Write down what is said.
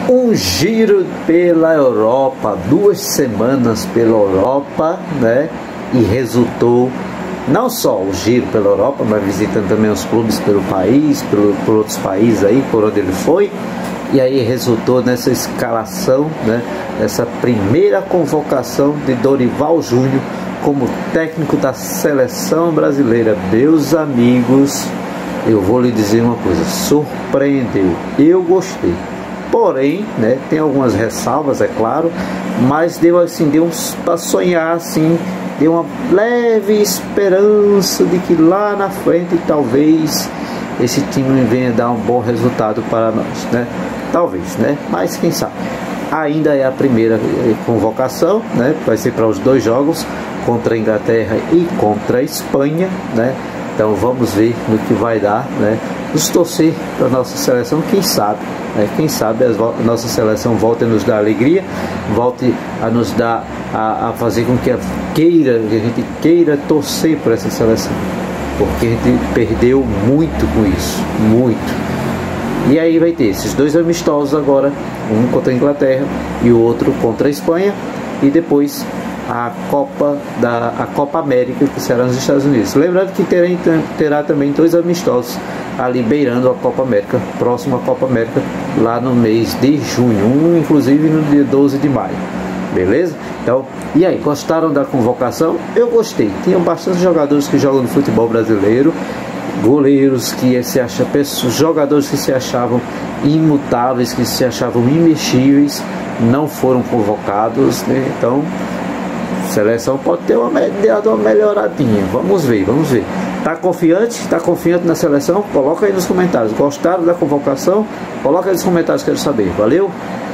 Um giro pela Europa, 2 semanas pela Europa, né? E resultou não só o giro pela Europa, mas visitando também os clubes pelo país, por outros países aí, por onde ele foi. E aí resultou nessa escalação, né? Essa primeira convocação de Dorival Júnior como técnico da seleção brasileira. Meus amigos, eu vou lhe dizer uma coisa, surpreendeu, eu gostei. Porém, né, tem algumas ressalvas, é claro, mas deu uns para sonhar assim, deu uma leve esperança de que lá na frente talvez esse time venha dar um bom resultado para nós, né? Talvez, né? Mas quem sabe. Ainda é a primeira convocação, né? Vai ser para os 2 jogos, contra a Inglaterra e contra a Espanha, né? Então vamos ver no que vai dar, né? Nos torcer para a nossa seleção, quem sabe, né? Quem sabe a nossa seleção volte a nos dar alegria, volte a nos dar, a fazer com que a gente queira torcer por essa seleção, porque a gente perdeu muito com isso, muito. E aí vai ter esses 2 amistosos agora, um contra a Inglaterra e o outro contra a Espanha, e depois a Copa América, que será nos Estados Unidos. Lembrando que terá também 2 amistosos ali beirando a Copa América, próxima à Copa América, lá no mês de junho, um inclusive no dia 12 de maio. Beleza? Então, e aí, gostaram da convocação? Eu gostei. Tinham bastante jogadores que jogam no futebol brasileiro, goleiros que se acham, jogadores que se achavam imutáveis, que se achavam imexíveis, não foram convocados, né? Então, a seleção pode ter uma melhoradinha. Vamos ver, vamos ver. Tá confiante? Tá confiante na seleção? Coloca aí nos comentários. Gostaram da convocação? Coloca aí nos comentários, quero saber. Valeu?